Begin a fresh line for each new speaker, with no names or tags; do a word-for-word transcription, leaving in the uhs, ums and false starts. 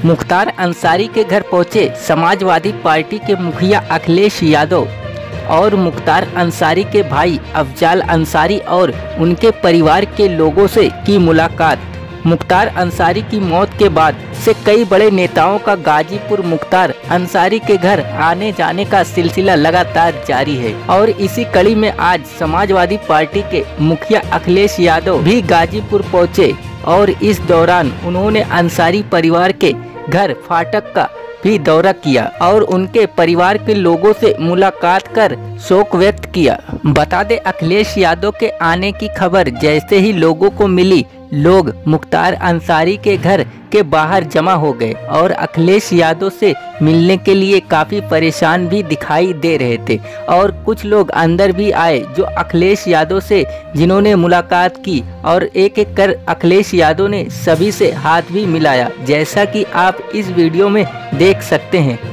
मुख्तार अंसारी के घर पहुंचे समाजवादी पार्टी के मुखिया अखिलेश यादव और मुख्तार अंसारी के भाई अफजाल अंसारी और उनके परिवार के लोगों से की मुलाकात। मुख्तार अंसारी की मौत के बाद से कई बड़े नेताओं का गाजीपुर मुख्तार अंसारी के घर आने जाने का सिलसिला लगातार जारी है और इसी कड़ी में आज समाजवादी पार्टी के मुखिया अखिलेश यादव भी गाजीपुर पहुंचे और इस दौरान उन्होंने अंसारी परिवार के घर फाटक का भी दौरा किया और उनके परिवार के लोगों से मुलाकात कर शोक व्यक्त किया। बता दें, अखिलेश यादव के आने की खबर जैसे ही लोगों को मिली, लोग मुख्तार अंसारी के घर के बाहर जमा हो गए और अखिलेश यादव से मिलने के लिए काफ़ी परेशान भी दिखाई दे रहे थे और कुछ लोग अंदर भी आए जो अखिलेश यादव से जिन्होंने मुलाकात की और एक एक कर अखिलेश यादव ने सभी से हाथ भी मिलाया, जैसा कि आप इस वीडियो में देख सकते हैं।